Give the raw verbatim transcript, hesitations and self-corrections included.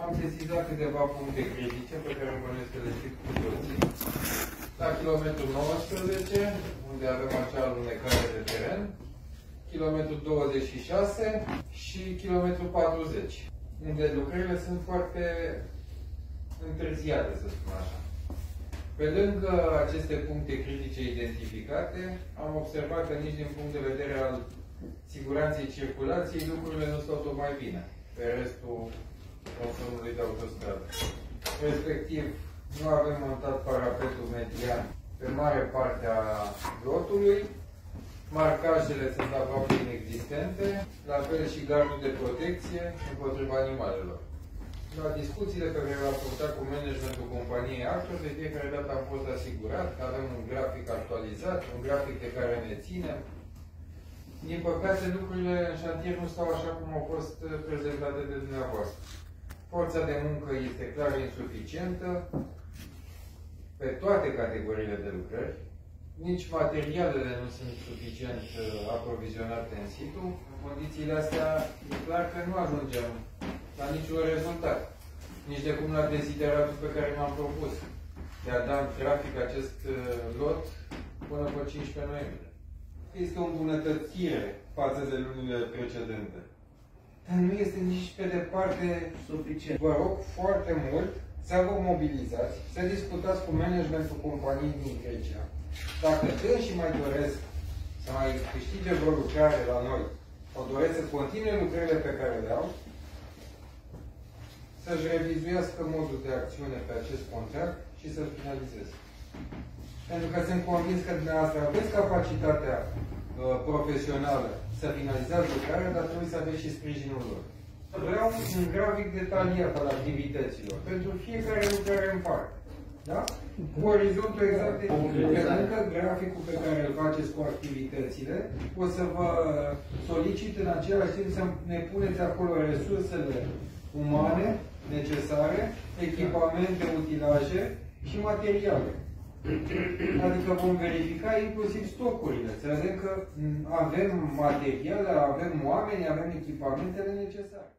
am sesizat câteva puncte critice pe care îmi bănuiesc că le știți cu toții. La kilometrul nouăsprezece, unde avem acea alunecare de teren, kilometrul douăzeci și șase și kilometrul patruzeci, unde lucrările sunt foarte întârziate, să spun așa. Pe lângă aceste puncte critice identificate, am observat că nici din punct de vedere al siguranței circulației, lucrurile nu stau tocmai bine pe restul consumului de autostradă. Respectiv, nu avem montat parapetul median pe mare parte a lotului, marcajele sunt aproape inexistente, la fel și gardul de protecție împotriva animalelor. La discuțiile pe care le-am purtat cu managementul companiei Actor, de fiecare dată am fost asigurat că avem un grafic actualizat, un grafic de care ne ținem. Din păcate, lucrurile în șantier nu stau așa cum au fost prezentate de dumneavoastră. Forța de muncă este clar insuficientă pe toate categoriile de lucrări. Nici materialele nu sunt suficient aprovizionate în situ. În condițiile astea, e clar că nu ajungem la niciun rezultat. Nici de cum la dezideratul pe care m-am propus de a da în trafic acest lot până pe cincisprezece noiembrie. Este o îmbunătățire față de lunile precedente. Dar nu este nici pe departe suficient. Vă rog foarte mult să vă mobilizați, să discutați cu managementul companiei din Grecia. Dacă dânsii mai doresc să mai câștige vreo lucrare la noi, o doresc să continue lucrările pe care le au, să-și revizuiască modul de acțiune pe acest contract și să-l finalizeze. Pentru că sunt convins că dumneavoastră aveți capacitatea uh, profesională să finalizați lucrarea, dar trebuie să aveți și sprijinul lor. Vreau un grafic detaliat al activităților pentru fiecare lucrare în parte. Da? Cu orizontul exact de pentru că graficul pe care îl faceți cu activitățile, o să vă solicit în același timp să ne puneți acolo resursele umane necesare, echipamente, utilaje și materiale. Adică vom verifica inclusiv stocurile. Să vedem că avem materiale, avem oameni, avem echipamentele necesare.